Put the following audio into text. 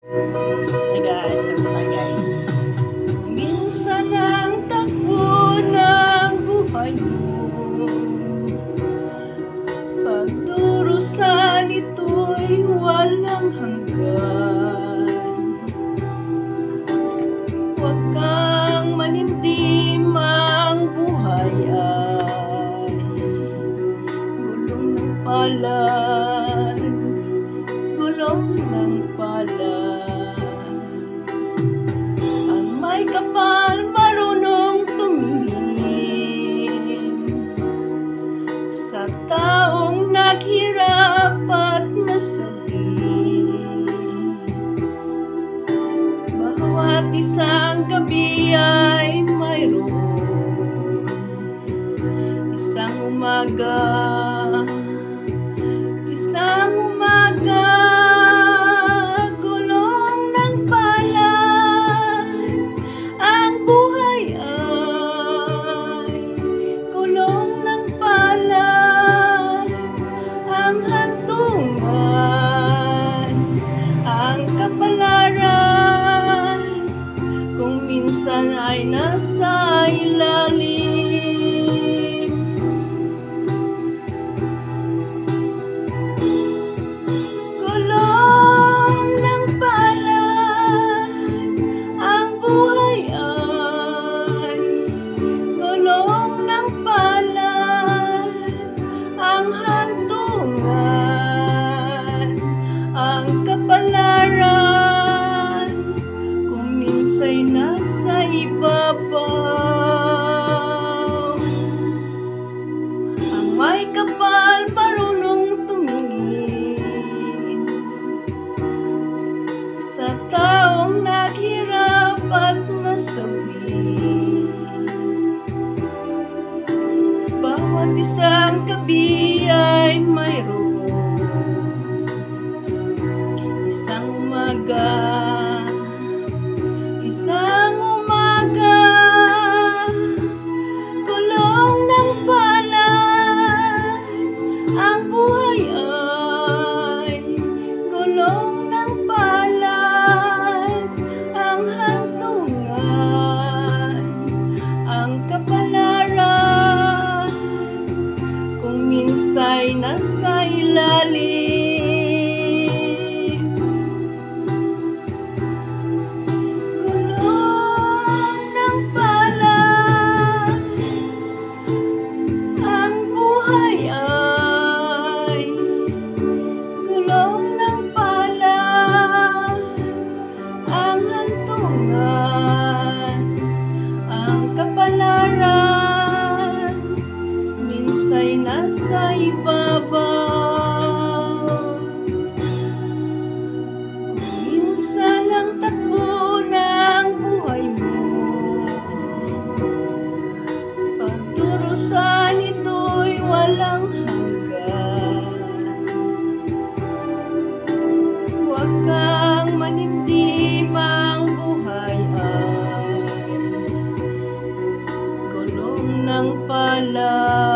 Hey guys, ano tayo guys? Minsan ang takbo ng buhay mo, pagdurusan ito'y walang hanggan. Huwag kang manimdim, ang buhay ay gulong ng palad, gulong ng palad. Ang may kapal marunong tumingin sa taong naghirap at nasabi. Bawat isang gabi ay mayroon isang umaga, isang umaga. Gulong ng palad, ang buhay ay gulong ng palad. Ang hantungan, ang kapalaran, kung minsan ay nasa ilalim. Gulong ng palad, ang buhay ay gulong ng palad. Ang hantungan, ang kapalaran, kung minsa'y nasa ibabaw. Ang may kapal marunong tumingin sa taong naghirap at nasawi. Bawat isang gabi ay mayroon isang umaga, isang umaga. Gulong ng palad, ang buhay ay gulong ng palad. Ang hantungan, ang kapalaran, kung minsa'y nasa ilalim. Gulong ng palad, ang buhay ay gulong ng palad. Ang hantungan, ang kapalaran, minsa'y nasa ibabaw. Minsan ang takbo ng buhay mo, pagdurusan ito'y walang hanggan. Huwag kang manimdim, ang buhay ay gulong ng palad.